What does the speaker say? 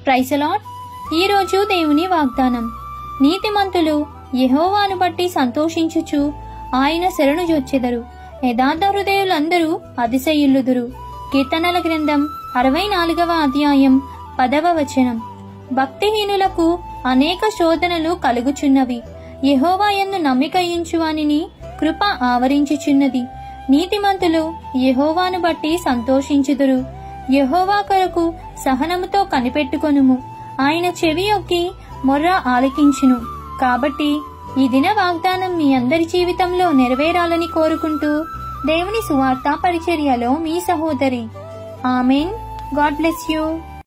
Praise the lord. ఈ రోజు దేవుని వాగ్దానం. నీతిమంతులు యెహోవాను బట్టి సంతోషించుచు ఆయన శరణు జొచ్చెదరు. యథార్థ హృదయులందరూ అతిశయిల్లుదురు. కీర్తనల గ్రంథం 64వ అధ్యాయం 10వ వచనం. భక్తిహీనులకు అనేక శోధనలు కలుగుచున్నవి. యెహోవా యందు నమ్మికయించువానిని కృప ఆవరించుచున్నది. నీతిమంతులు యెహోవాను బట్టి సంతోషించుదురు. యెహోవా కొరకు సహనముతో కనిపెట్టుకొనుము. ఆయన చెవి యొక్కి మొర్ర ఆలకించును. కాబట్టి ఈ దిన వాగ్దానం మీ అందరి జీవితంలో నెరవేరాలని కోరుకుంటూ దేవుని సువార్త పరిచర్యలో మీ సహోదరి. ఆమేన్. God bless you.